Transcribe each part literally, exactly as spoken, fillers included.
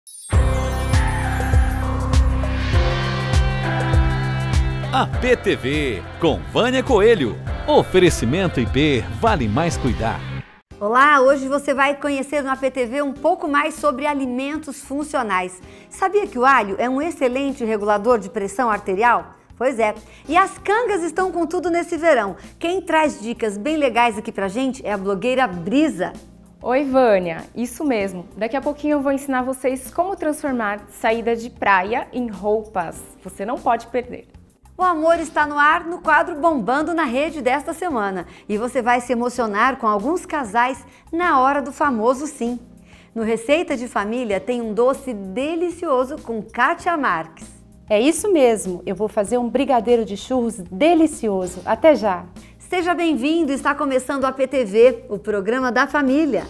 A P T V, com Vânia Coelho. Oferecimento I P, vale mais cuidar. Olá, hoje você vai conhecer na P T V um pouco mais sobre alimentos funcionais. Sabia que o alho é um excelente regulador de pressão arterial? Pois é, e as cangas estão com tudo nesse verão. Quem traz dicas bem legais aqui pra gente é a blogueira Brisa. Oi, Vânia, isso mesmo. Daqui a pouquinho eu vou ensinar vocês como transformar saída de praia em roupas. Você não pode perder. O amor está no ar no quadro Bombando na Rede desta semana. E você vai se emocionar com alguns casais na hora do famoso sim. No Receita de Família tem um doce delicioso com Kátia Marques. É isso mesmo, eu vou fazer um brigadeiro de churros delicioso. Até já! Seja bem-vindo, está começando a P T V, o programa da família.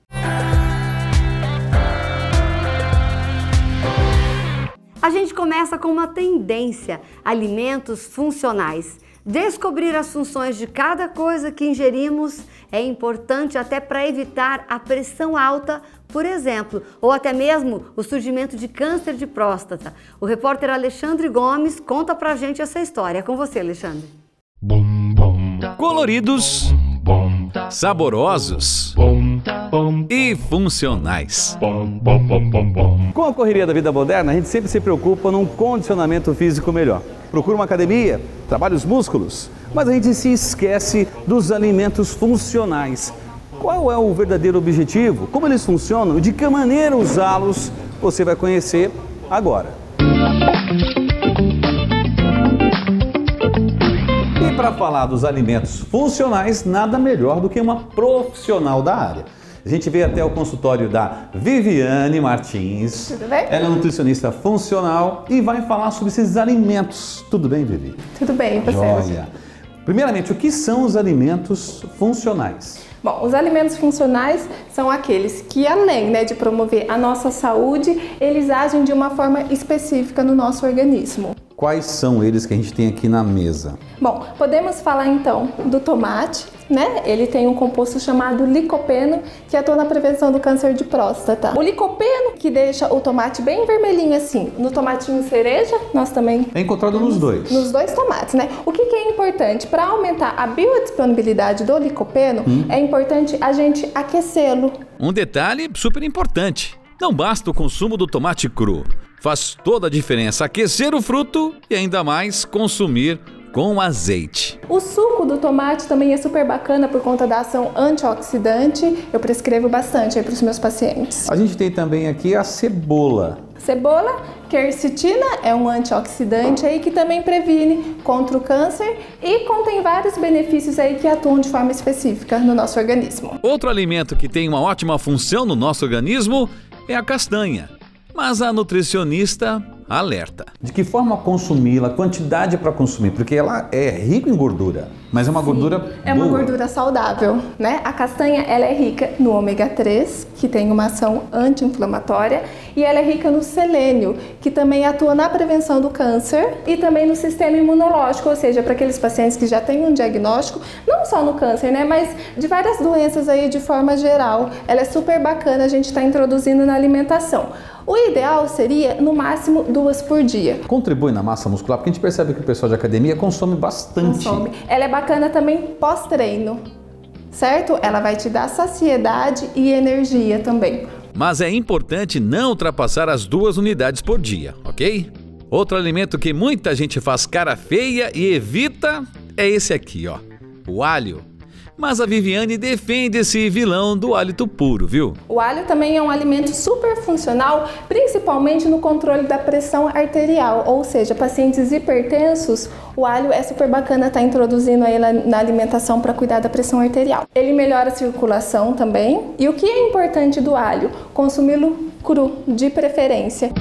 A gente começa com uma tendência, alimentos funcionais. Descobrir as funções de cada coisa que ingerimos é importante até para evitar a pressão alta, por exemplo, ou até mesmo o surgimento de câncer de próstata. O repórter Alexandre Gomes conta pra gente essa história. É com você, Alexandre. Coloridos, saborosos e funcionais. Com a correria da vida moderna, a gente sempre se preocupa num condicionamento físico melhor. Procura uma academia, trabalha os músculos, mas a gente se esquece dos alimentos funcionais. Qual é o verdadeiro objetivo? Como eles funcionam e de que maneira usá-los? Você vai conhecer agora. E para falar dos alimentos funcionais, nada melhor do que uma profissional da área. A gente veio até o consultório da Viviane Martins. Tudo bem? Ela é nutricionista funcional e vai falar sobre esses alimentos. Tudo bem, Vivi? Tudo bem, você? Joia. Primeiramente, o que são os alimentos funcionais? Bom, os alimentos funcionais são aqueles que, além né, de promover a nossa saúde, eles agem de uma forma específica no nosso organismo. Quais são eles que a gente tem aqui na mesa? Bom, podemos falar então do tomate, né? Ele tem um composto chamado licopeno que atua na prevenção do câncer de próstata. O licopeno que deixa o tomate bem vermelhinho assim. No tomatinho cereja, nós também... É encontrado nos dois. Nos dois tomates, né? O que, que é importante? Para aumentar a biodisponibilidade do licopeno, hum. é importante a gente aquecê-lo. Um detalhe super importante. Não basta o consumo do tomate cru. Faz toda a diferença aquecer o fruto e ainda mais consumir com azeite. O suco do tomate também é super bacana por conta da ação antioxidante. Eu prescrevo bastante aí para os meus pacientes. A gente tem também aqui a cebola. Cebola, quercetina, é um antioxidante aí que também previne contra o câncer e contém vários benefícios aí que atuam de forma específica no nosso organismo. Outro alimento que tem uma ótima função no nosso organismo é a castanha. Mas a nutricionista alerta. De que forma consumi-la, quantidade para consumir, porque ela é rica em gordura, mas é uma Sim, gordura É boa. uma gordura saudável, né? A castanha, ela é rica no ômega três, que tem uma ação anti-inflamatória, e ela é rica no selênio, que também atua na prevenção do câncer e também no sistema imunológico, ou seja, para aqueles pacientes que já têm um diagnóstico, não só no câncer, né, mas de várias doenças aí de forma geral. Ela é super bacana, a gente está introduzindo na alimentação. O ideal seria, no máximo, duas por dia. Contribui na massa muscular, porque a gente percebe que o pessoal de academia consome bastante. Consome. Ela é bacana também pós-treino, certo? Ela vai te dar saciedade e energia também. Mas é importante não ultrapassar as duas unidades por dia, ok? Outro alimento que muita gente faz cara feia e evita é esse aqui, ó, o alho. Mas a Viviane defende esse vilão do hálito puro, viu? O alho também é um alimento super funcional, principalmente no controle da pressão arterial, ou seja, pacientes hipertensos, o alho é super bacana estar introduzindo aí na alimentação para cuidar da pressão arterial. Ele melhora a circulação também. E o que é importante do alho? Consumi-lo cru, de preferência.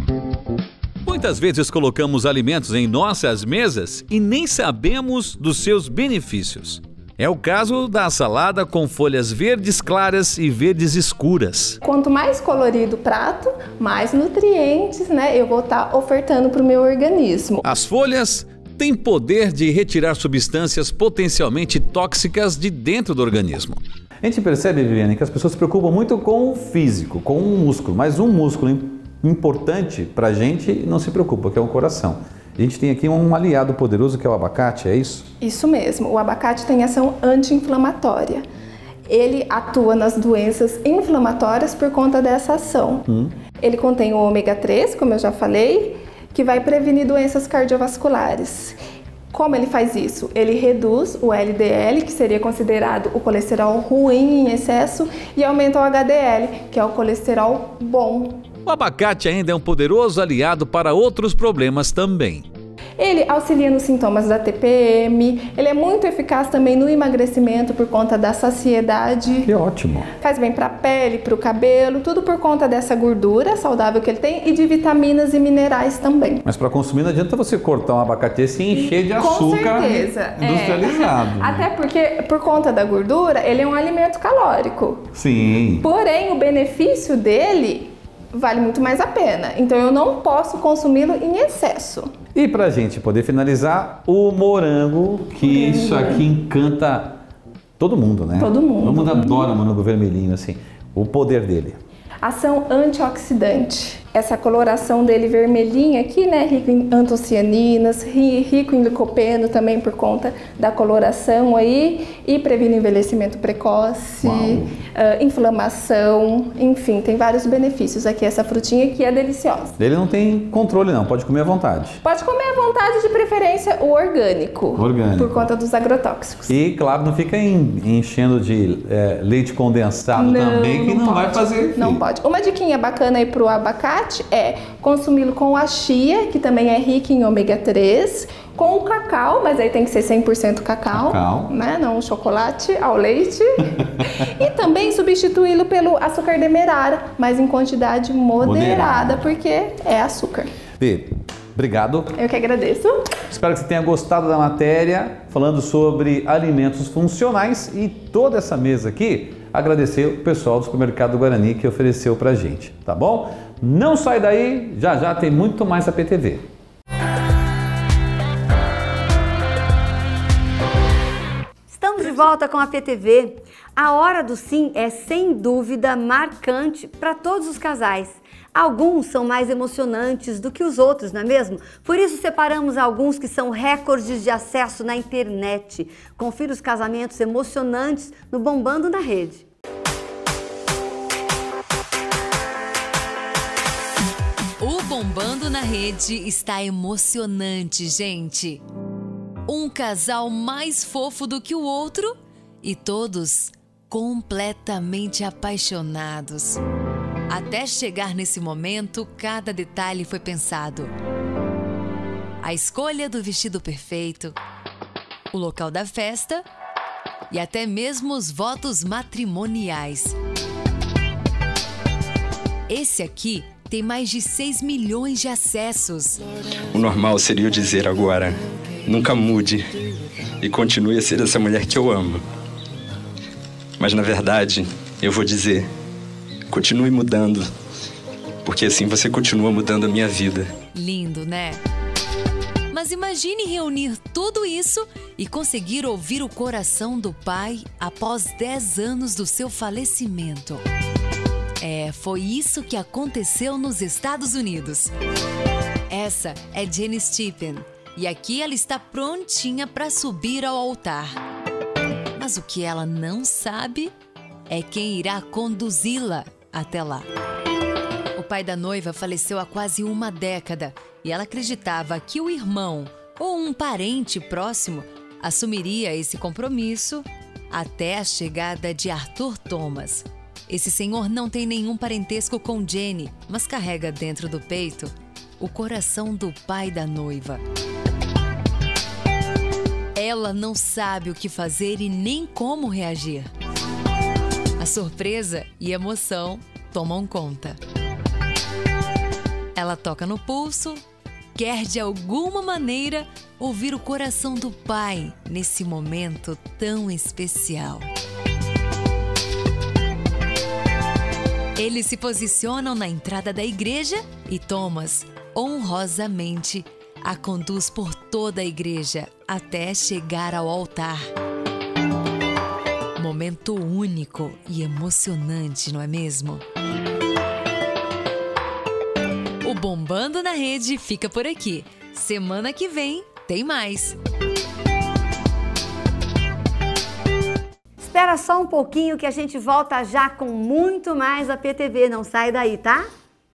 Muitas vezes colocamos alimentos em nossas mesas e nem sabemos dos seus benefícios. É o caso da salada com folhas verdes claras e verdes escuras. Quanto mais colorido o prato, mais nutrientes, né, eu vou estar ofertando para o meu organismo. As folhas têm poder de retirar substâncias potencialmente tóxicas de dentro do organismo. A gente percebe, Viviane, que as pessoas se preocupam muito com o físico, com o músculo, mas um músculo importante para a gente, não se preocupa, que é o coração. A gente tem aqui um aliado poderoso que é o abacate, é isso? Isso mesmo, o abacate tem ação anti-inflamatória. Ele atua nas doenças inflamatórias por conta dessa ação. Hum. Ele contém o ômega três, como eu já falei, que vai prevenir doenças cardiovasculares. Como ele faz isso? Ele reduz o L D L, que seria considerado o colesterol ruim em excesso, e aumenta o H D L, que é o colesterol bom. O abacate ainda é um poderoso aliado para outros problemas também. Ele auxilia nos sintomas da T P M, ele é muito eficaz também no emagrecimento por conta da saciedade. Que ótimo! Faz bem para a pele, para o cabelo, tudo por conta dessa gordura saudável que ele tem e de vitaminas e minerais também. Mas para consumir não adianta você cortar um abacate e encher de açúcar. Com certeza. Industrializado. É. Até porque por conta da gordura, ele é um alimento calórico. Sim. Porém, o benefício dele vale muito mais a pena. Então eu não posso consumi-lo em excesso. E pra gente poder finalizar, o morango, que morango. Isso aqui encanta todo mundo, né? Todo mundo. Todo mundo adora o morango vermelhinho, assim. O poder dele. Ação antioxidante. Essa coloração dele vermelhinha aqui, né? Rico em antocianinas, rico em licopeno também por conta da coloração aí. E previne envelhecimento precoce, uh, inflamação, enfim, tem vários benefícios aqui essa frutinha que é deliciosa. Ele não tem controle não, pode comer à vontade. Pode comer à vontade, de preferência o orgânico. Orgânico. Por conta dos agrotóxicos. E claro, não fica enchendo de é, leite condensado não, também, que não, não vai fazer efeito. Não pode. Uma diquinha bacana aí pro abacate é consumi-lo com a chia, que também é rica em ômega três, com o cacau, mas aí tem que ser cem por cento cacau, cacau. Né? Não chocolate ao leite. E também substituí-lo pelo açúcar demerara, mas em quantidade moderada, moderada. Porque é açúcar. Bê, obrigado. Eu que agradeço. Espero que você tenha gostado da matéria falando sobre alimentos funcionais e toda essa mesa aqui. Agradecer o pessoal do Supermercado Guarani que ofereceu pra gente, tá bom? Não sai daí, já já tem muito mais a P T V. Estamos de volta com a P T V. A Hora do Sim é sem dúvida marcante para todos os casais. Alguns são mais emocionantes do que os outros, não é mesmo? Por isso separamos alguns que são recordes de acesso na internet. Confira os casamentos emocionantes no Bombando na Rede. O Bombando na Rede está emocionante, gente. Um casal mais fofo do que o outro e todos completamente apaixonados. Até chegar nesse momento, cada detalhe foi pensado. A escolha do vestido perfeito, o local da festa e até mesmo os votos matrimoniais. Esse aqui tem mais de seis milhões de acessos. O normal seria eu dizer agora, nunca mude e continue a ser essa mulher que eu amo. Mas na verdade, eu vou dizer, continue mudando, porque assim você continua mudando a minha vida. Lindo, né? Mas imagine reunir tudo isso e conseguir ouvir o coração do pai após dez anos do seu falecimento. É, foi isso que aconteceu nos Estados Unidos. Essa é Jenny Stephen e aqui ela está prontinha para subir ao altar. Mas o que ela não sabe é quem irá conduzi-la até lá. O pai da noiva faleceu há quase uma década e ela acreditava que o irmão ou um parente próximo assumiria esse compromisso até a chegada de Arthur Thomas. Esse senhor não tem nenhum parentesco com Jenny, mas carrega dentro do peito o coração do pai da noiva. Ela não sabe o que fazer e nem como reagir. A surpresa e emoção tomam conta. Ela toca no pulso, quer de alguma maneira ouvir o coração do pai nesse momento tão especial. Eles se posicionam na entrada da igreja e Thomas, honrosamente, a conduz por toda a igreja até chegar ao altar. Momento único e emocionante, não é mesmo? O Bombando na Rede fica por aqui. Semana que vem tem mais. Espera só um pouquinho que a gente volta já com muito mais A P T V. Não sai daí, tá?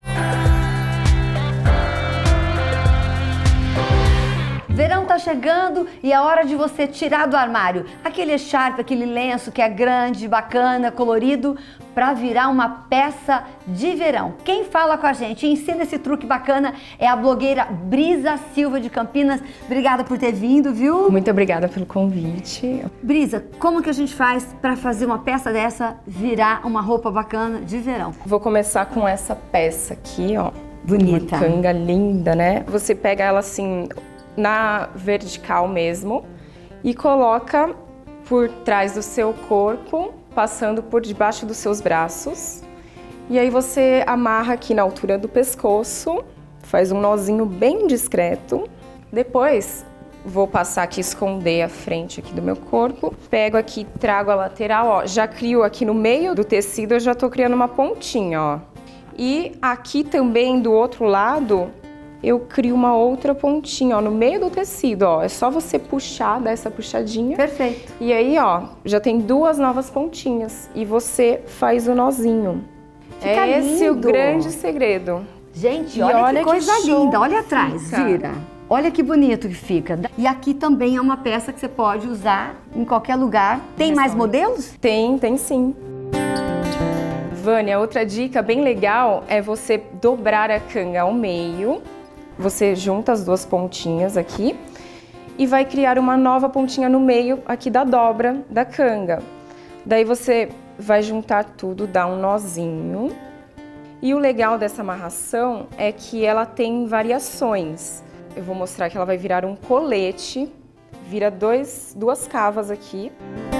Verão tá chegando e é hora de você tirar do armário aquele echarpe, aquele lenço que é grande, bacana, colorido, para virar uma peça de verão. Quem fala com a gente e ensina esse truque bacana é a blogueira Brisa Silva de Campinas. Obrigada por ter vindo, viu? Muito obrigada pelo convite. Brisa, como que a gente faz para fazer uma peça dessa virar uma roupa bacana de verão? Vou começar com essa peça aqui, ó. Bonita. Uma canga linda, né? Você pega ela assim na vertical mesmo e coloca por trás do seu corpo, passando por debaixo dos seus braços. E aí você amarra aqui na altura do pescoço, faz um nozinho bem discreto. Depois vou passar aqui, esconder a frente aqui do meu corpo. Pego aqui, trago a lateral, ó. Já crio aqui no meio do tecido, eu já tô criando uma pontinha, ó. E aqui também do outro lado, eu crio uma outra pontinha, ó, no meio do tecido, ó. É só você puxar, dar essa puxadinha. Perfeito. E aí, ó, já tem duas novas pontinhas. E você faz o nozinho. Fica é esse lindo. o grande segredo. Gente, E olha, olha que que coisa show linda. Olha que atrás, fica. vira. Olha que bonito que fica. E aqui também é uma peça que você pode usar em qualquer lugar. Tem mais modelos? Tem, tem sim. Vânia, outra dica bem legal é você dobrar a canga ao meio. Você junta as duas pontinhas aqui e vai criar uma nova pontinha no meio aqui da dobra da canga. Daí você vai juntar tudo, dar um nozinho. E o legal dessa amarração é que ela tem variações. Eu vou mostrar que ela vai virar um colete, vira dois, duas cavas aqui.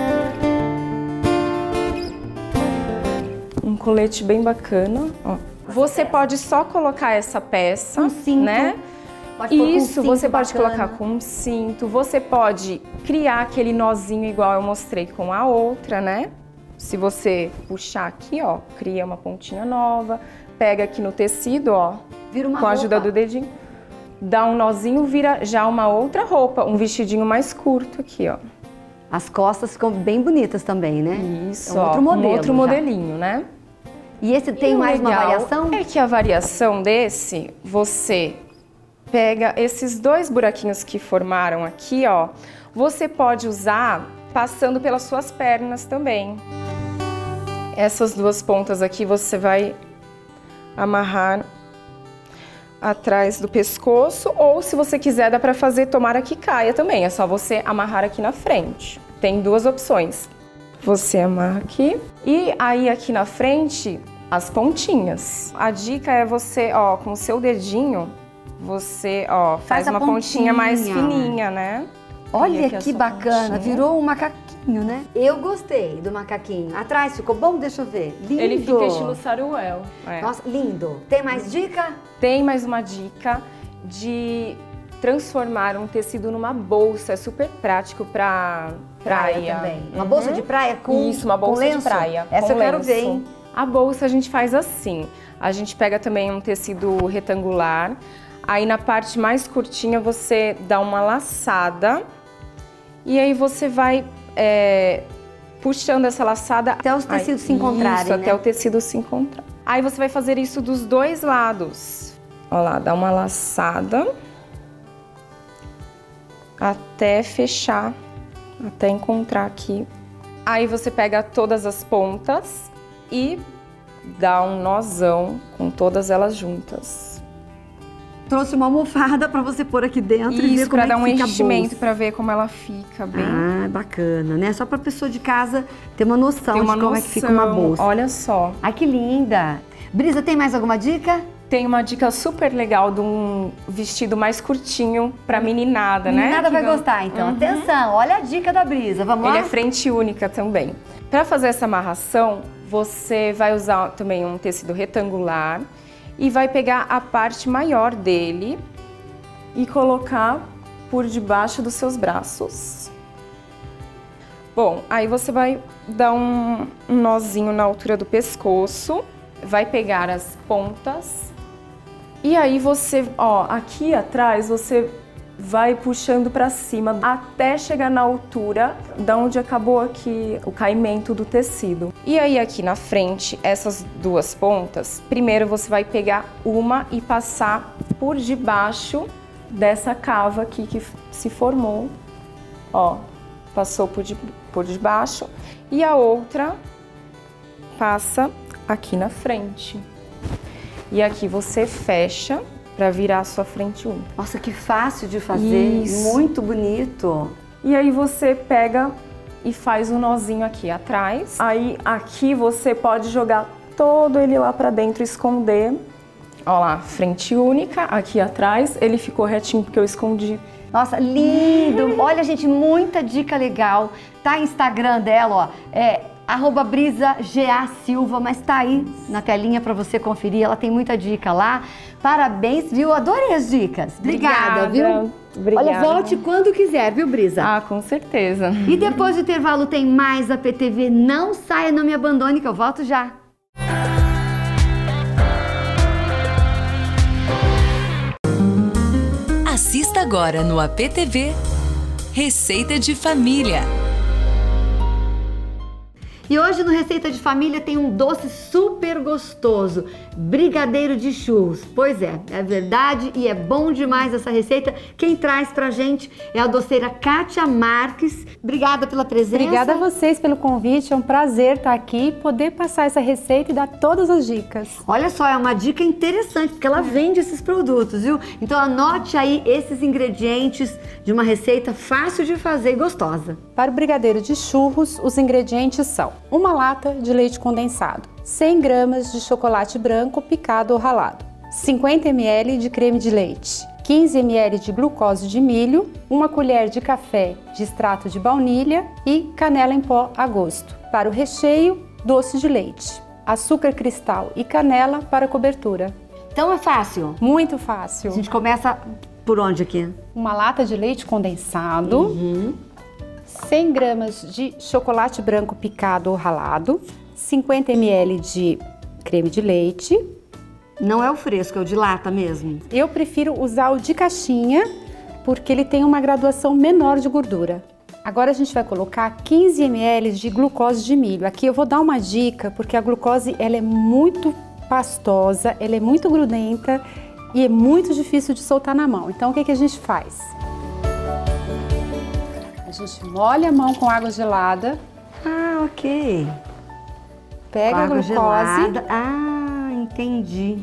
Um colete bem bacana, ó. Você pode só colocar essa peça, Um cinto. né? Pode pôr com um Isso, cinto você pode bacana. colocar com um cinto, você pode criar aquele nozinho igual eu mostrei com a outra, né? Se você puxar aqui, ó, cria uma pontinha nova, pega aqui no tecido, ó, Vira uma com a ajuda roupa. do dedinho, dá um nozinho, vira já uma outra roupa, um vestidinho mais curto aqui, ó. As costas ficam bem bonitas também, né? Isso, é um outro ó, modelo um outro já. modelinho, né? E esse tem E o mais uma legal variação? É que a variação desse, você pega esses dois buraquinhos que formaram aqui, ó, você pode usar passando pelas suas pernas também. Essas duas pontas aqui você vai amarrar atrás do pescoço, ou se você quiser dá pra fazer tomara que caia também, é só você amarrar aqui na frente. Tem duas opções. Você amarra aqui e aí aqui na frente as pontinhas. A dica é você, ó, com o seu dedinho, você, ó, faz, Faz a uma pontinha. pontinha. mais fininha, né? Olha E aqui a que sua bacana, pontinha. virou um macaquinho, né? Eu gostei do macaquinho. Atrás ficou bom? Deixa eu ver. Lindo. Ele fica estilo saruel. É. Nossa, lindo. Tem mais dica? Tem mais uma dica de transformar um tecido numa bolsa. É super prático pra praia. também. Uma Uhum. bolsa de praia com Isso, uma bolsa com lenço? de praia. Essa com eu quero lenço. ver, hein? A bolsa a gente faz assim. A gente pega também um tecido retangular. Aí na parte mais curtinha você dá uma laçada. E aí você vai é, puxando essa laçada. Até os tecidos se encontrarem, Isso, né? até o tecido se encontrar. Aí você vai fazer isso dos dois lados. Ó lá, dá uma laçada. Até fechar, até encontrar aqui. Aí você pega todas as pontas e dá um nozão com todas elas juntas. Trouxe uma almofada pra você pôr aqui dentro e ver Isso, como pra é dar que um fica a enchimento, bolsa. pra ver como ela fica bem. Ah, bacana, né? Só pra pessoa de casa ter uma noção Tem uma de como noção, é que fica uma bolsa. olha só. Ai, que linda. Brisa, tem mais alguma dica? Tem uma dica super legal de um vestido mais curtinho pra meninada, né? Nada Que vai vai- gostar, então. Uhum. Atenção, olha a dica da Brisa. Vamos Ele lá? é frente única também. Para fazer essa amarração, você vai usar também um tecido retangular e vai pegar a parte maior dele e colocar por debaixo dos seus braços. Bom, aí você vai dar um, um nozinho na altura do pescoço, vai pegar as pontas E aí você, ó, aqui atrás você vai puxando para cima até chegar na altura da onde acabou aqui o caimento do tecido. E aí aqui na frente, essas duas pontas, primeiro você vai pegar uma e passar por debaixo dessa cava aqui que se formou, ó, passou por, de, por debaixo, e a outra passa aqui na frente. E aqui você fecha para virar a sua frente única. Nossa, que fácil de fazer, Isso. muito bonito. E aí você pega e faz um nozinho aqui atrás. Aí aqui você pode jogar todo ele lá para dentro e esconder. Ó lá, frente única, aqui atrás, ele ficou retinho porque eu escondi. Nossa, lindo! Olha, gente, muita dica legal. Tá Instagram dela, ó, é arroba Brisa G A Silva, mas tá aí na telinha para você conferir, ela tem muita dica lá. Parabéns, viu? Adorei as dicas. Obrigada, Obrigada viu? Obrigada. Olha, volte quando quiser, viu, Brisa? Ah, com certeza. E depois do intervalo tem mais a P T V. Não saia, não me abandone, que eu volto já. Assista agora no A P T V Receita de Família. E hoje no Receita de Família tem um doce super gostoso, brigadeiro de churros. Pois é, é verdade e é bom demais essa receita. Quem traz pra gente é a doceira Kátia Marques. Obrigada pela presença. Obrigada a vocês pelo convite, é um prazer estar aqui, poder passar essa receita e dar todas as dicas. Olha só, é uma dica interessante, porque ela vende esses produtos, viu? Então anote aí esses ingredientes de uma receita fácil de fazer e gostosa. Para o brigadeiro de churros, os ingredientes são uma lata de leite condensado, cem gramas de chocolate branco picado ou ralado, cinquenta mililitros de creme de leite, quinze mililitros de glucose de milho, uma colher de café de extrato de baunilha e canela em pó a gosto. Para o recheio, doce de leite, açúcar cristal e canela para cobertura. Então é fácil? Muito fácil. A gente começa por onde aqui? Uma lata de leite condensado, uhum. cem gramas de chocolate branco picado ou ralado, cinquenta mililitros de creme de leite. Não é o fresco, é o de lata mesmo? Eu prefiro usar o de caixinha, porque ele tem uma graduação menor de gordura. Agora a gente vai colocar quinze mililitros de glucose de milho. Aqui eu vou dar uma dica, porque a glucose ela é muito pastosa, ela é muito grudenta e é muito difícil de soltar na mão. Então o que que a gente faz? A gente molha a mão com água gelada. Ah, ok. Pega a glucose. Gelada. Ah, entendi.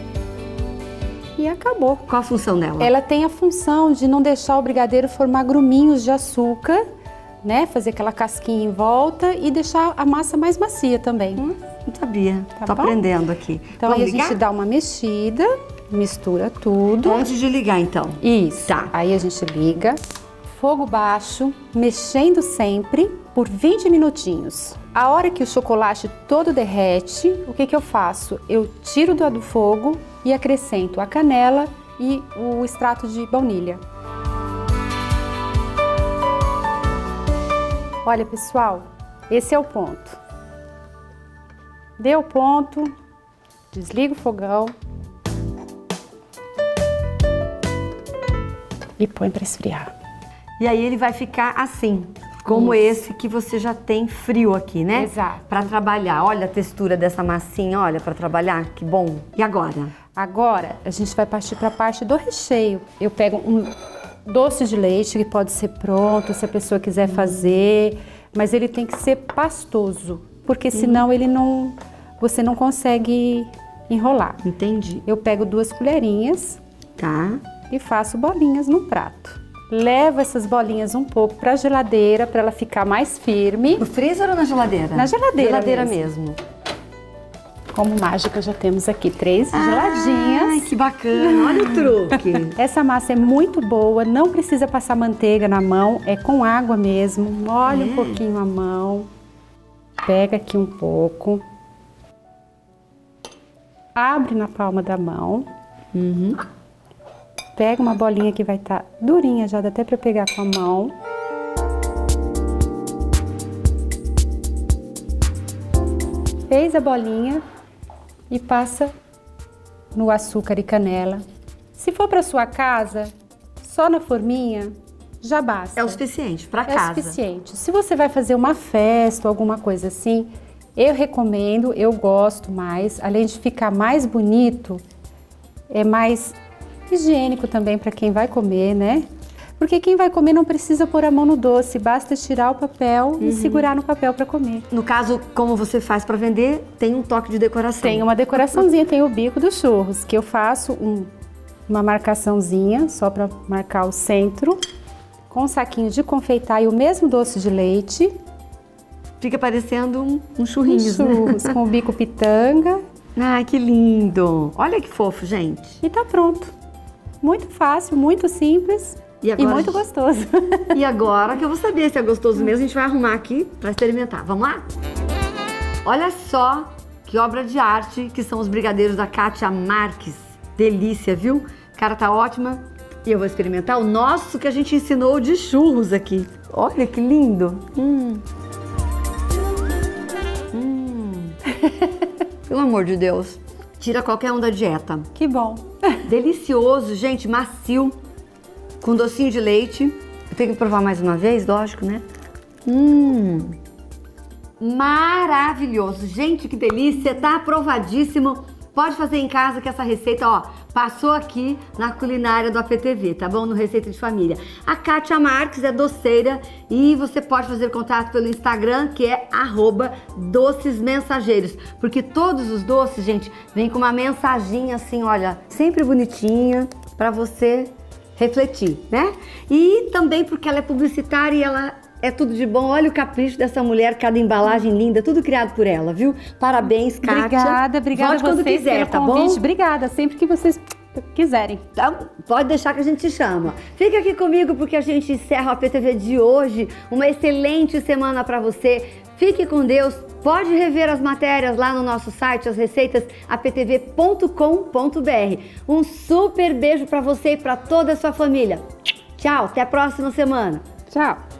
E acabou. Qual a função dela? Ela tem a função de não deixar o brigadeiro formar gruminhos de açúcar, né? Fazer aquela casquinha em volta e deixar a massa mais macia também. Hum, não sabia. Tá Tô bom? aprendendo aqui. Então Vamos aí a ligar? gente dá uma mexida, mistura tudo. Antes de ligar, então. Isso. Tá. Aí a gente liga. Fogo baixo, mexendo sempre por vinte minutinhos. A hora que o chocolate todo derrete, o que que eu faço? Eu tiro do, do fogo e acrescento a canela e o extrato de baunilha. Olha, pessoal, esse é o ponto. Deu o ponto, desliga o fogão e põe para esfriar. E aí ele vai ficar assim, como Isso. esse que você já tem frio aqui, né? Exato. Para trabalhar. Olha a textura dessa massinha, olha, para trabalhar, que bom. E agora? Agora a gente vai partir para a parte do recheio. Eu pego um doce de leite que pode ser pronto, se a pessoa quiser hum. fazer, mas ele tem que ser pastoso, porque senão hum. ele não, você não consegue enrolar. Entendi. Eu pego duas colherinhas, tá, e faço bolinhas no prato. Levo essas bolinhas um pouco para a geladeira para ela ficar mais firme. No freezer ou na geladeira? Na geladeira. Geladeira mesmo. mesmo. Como mágica, já temos aqui três ah, geladinhas. Ai, que bacana! Olha o truque. Essa massa é muito boa, não precisa passar manteiga na mão, é com água mesmo. Molha é. um pouquinho a mão. Pega aqui um pouco. Abre na palma da mão. Uhum. Pega uma bolinha que vai estar durinha, já dá até para pegar com a mão. Fez a bolinha e passa no açúcar e canela. Se for para sua casa, só na forminha, já basta. É o suficiente para É casa. o suficiente. Se você vai fazer uma festa ou alguma coisa assim, eu recomendo, eu gosto mais, além de ficar mais bonito, é mais higiênico também para quem vai comer, né? Porque quem vai comer não precisa pôr a mão no doce, basta tirar o papel Uhum. e segurar no papel para comer. No caso, como você faz para vender, tem um toque de decoração. Tem uma decoraçãozinha, tem o bico dos churros, que eu faço um, uma marcaçãozinha só para marcar o centro, com um saquinho de confeitar e o mesmo doce de leite. Fica parecendo um, um churrinhos, um churros, né? com o bico pitanga. Ai, que lindo! Olha que fofo, gente. E tá pronto. Muito fácil, muito simples E, agora, e muito gostoso. E agora que eu vou saber se é gostoso mesmo, a gente vai arrumar aqui para experimentar. Vamos lá? Olha só que obra de arte que são os brigadeiros da Kátia Marques. Delícia, viu? Cara, tá ótima. E eu vou experimentar o nosso que a gente ensinou de churros aqui. Olha que lindo. Hum. Hum. Pelo amor de Deus. Tira qualquer um da dieta. Que bom. Delicioso, gente, macio. Com docinho de leite. Eu tenho que provar mais uma vez, lógico, né? Hum. Maravilhoso. Gente, que delícia. Tá aprovadíssimo. Pode fazer em casa que essa receita, ó, passou aqui na culinária do A P T V, tá bom? No Receita de Família. A Kátia Marques é doceira e você pode fazer contato pelo Instagram, que é arroba doces mensageiros. Porque todos os doces, gente, vêm com uma mensaginha assim, olha, sempre bonitinha pra você refletir, né? E também porque ela é publicitária e ela é tudo de bom. Olha o capricho dessa mulher, cada embalagem linda, tudo criado por ela, viu? Parabéns, Kátia. Obrigada, obrigada Volte a vocês quando quiser, pelo tá convite. bom? Obrigada, sempre que vocês quiserem. Então, pode deixar que a gente chama. Fica aqui comigo porque a gente encerra o A P T V de hoje. Uma excelente semana para você. Fique com Deus. Pode rever as matérias lá no nosso site, as receitas, a p t v ponto com ponto b r. Um super beijo para você e para toda a sua família. Tchau, até a próxima semana. Tchau.